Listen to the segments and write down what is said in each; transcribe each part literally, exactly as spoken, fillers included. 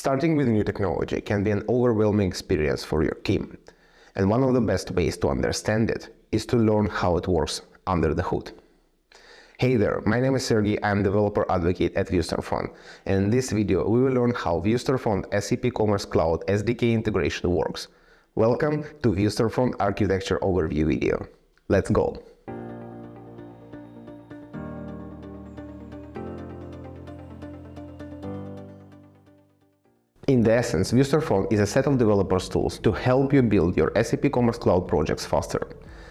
Starting with new technology can be an overwhelming experience for your team, and one of the best ways to understand it is to learn how it works under the hood. Hey there, my name is Sergey, I am developer advocate at Vue Storefront, and in this video we will learn how Vue Storefront S A P Commerce Cloud S D K integration works. Welcome to Vue Storefront Architecture Overview video. Let's go! In the essence, Vue Storefront is a set of developers' tools to help you build your S A P Commerce Cloud projects faster.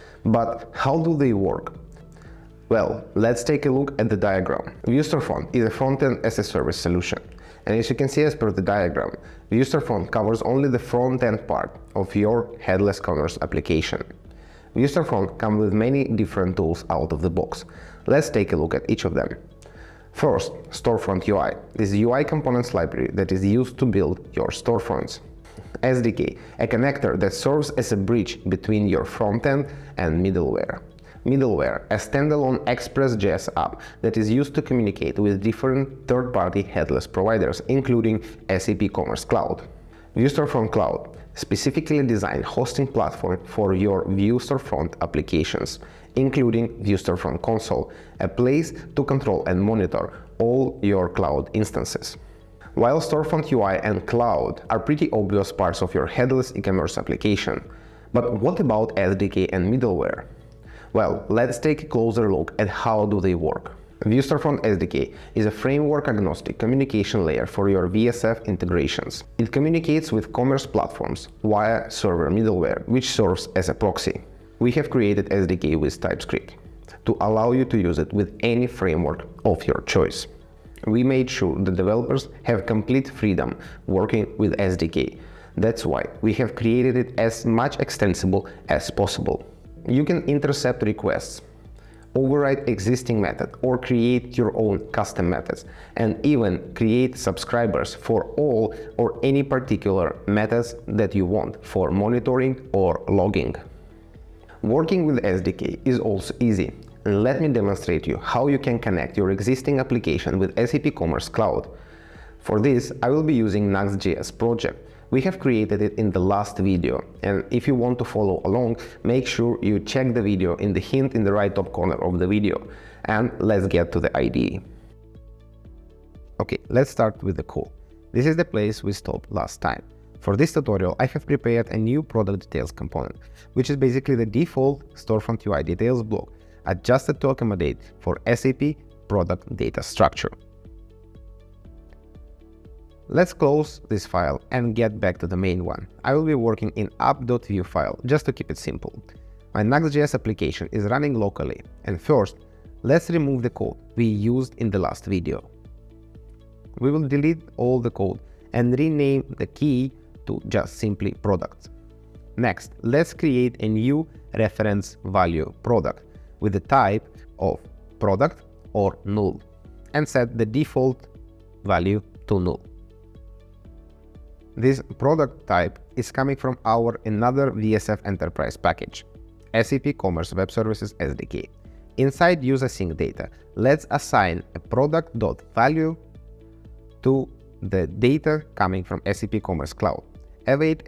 But how do they work? Well, let's take a look at the diagram. Vue Storefront is a front-end as a service solution. And as you can see as per the diagram, Vue Storefront covers only the front-end part of your headless commerce application. Vue Storefront comes with many different tools out of the box. Let's take a look at each of them. First, Storefront U I. This is a U I components library that is used to build your storefronts. S D K, a connector that serves as a bridge between your front-end and middleware. Middleware, a standalone Express.js app that is used to communicate with different third-party headless providers, including S A P Commerce Cloud. Vue Storefront Cloud, specifically designed hosting platform for your Vue Storefront applications, including Vue Storefront Console, a place to control and monitor all your cloud instances. While Storefront U I and Cloud are pretty obvious parts of your headless e-commerce application, but what about S D K and middleware? Well, let's take a closer look at how do they work. Vue Storefront S D K is a framework-agnostic communication layer for your V S F integrations. It communicates with commerce platforms via server middleware, which serves as a proxy. We have created S D K with TypeScript to allow you to use it with any framework of your choice. We made sure the developers have complete freedom working with S D K. That's why we have created it as much extensible as possible. You can intercept requests, override existing methods, or create your own custom methods, and even create subscribers for all or any particular methods that you want for monitoring or logging. Working with S D K is also easy, and let me demonstrate you how you can connect your existing application with S A P Commerce Cloud. For this, I will be using Nuxt.js project. We have created it in the last video, and if you want to follow along, make sure you check the video in the hint in the right top corner of the video. And let's get to the I D E. Okay, let's start with the code. This is the place we stopped last time. For this tutorial, I have prepared a new product details component, which is basically the default Storefront U I details block, adjusted to accommodate for S A P product data structure. Let's close this file and get back to the main one. I will be working in app.vue file, just to keep it simple. My Nuxt.js application is running locally, and first, let's remove the code we used in the last video. We will delete all the code and rename the key to just simply product. Next, let's create a new reference value product with the type of product or null, and set the default value to null. This product type is coming from our another V S F enterprise package, S A P Commerce Web Services S D K. Inside use async data, let's assign a product.value to the data coming from S A P Commerce Cloud. Await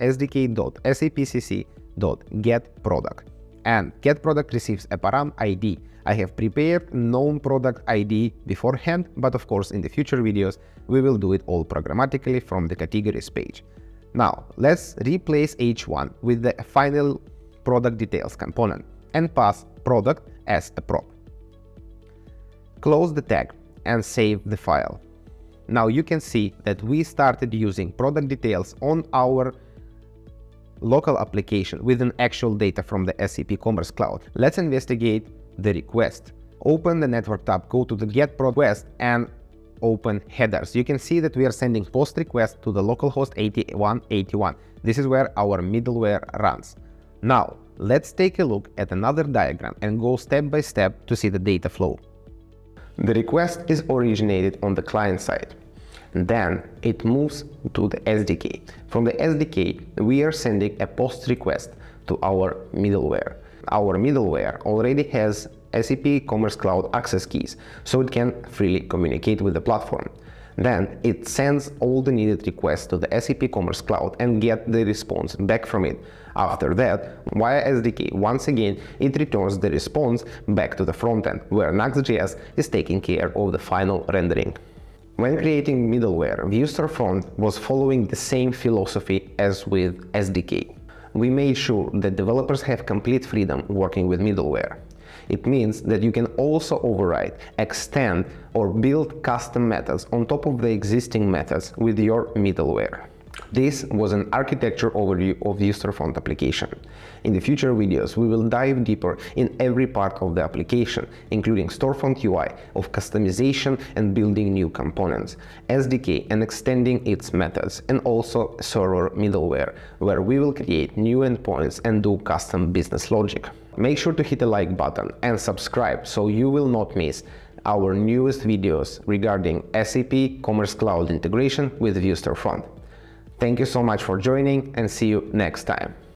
sdk.sapcc.getProduct, and getProduct receives a param I D. I have prepared known product I D beforehand, but of course in the future videos we will do it all programmatically from the categories page. Now let's replace H one with the final product details component and pass product as a prop. Close the tag and save the file. Now you can see that we started using product details on our local application with an actual data from the S A P Commerce Cloud. Let's investigate the request. Open the network tab, go to the get request and open headers. You can see that we are sending post request to the localhost eighty-one eighty-one. This is where our middleware runs. Now let's take a look at another diagram and go step by step to see the data flow. The request is originated on the client side. Then it moves to the S D K. From the S D K, we are sending a post request to our middleware. Our middleware already has S A P Commerce Cloud access keys, so it can freely communicate with the platform. Then it sends all the needed requests to the S A P Commerce Cloud and get the response back from it. After that, via S D K, once again, it returns the response back to the frontend, where Nuxt.js is taking care of the final rendering. When creating middleware, Vue Storefront was following the same philosophy as with S D K. We made sure that developers have complete freedom working with middleware. It means that you can also override, extend, or build custom methods on top of the existing methods with your middleware. This was an architecture overview of Vue Storefront application. In the future videos, we will dive deeper in every part of the application, including Storefront U I, of customization and building new components, S D K and extending its methods, and also server middleware, where we will create new endpoints and do custom business logic. Make sure to hit the like button and subscribe so you will not miss our newest videos regarding S A P Commerce Cloud integration with Vue Storefront. Thank you so much for joining, and see you next time.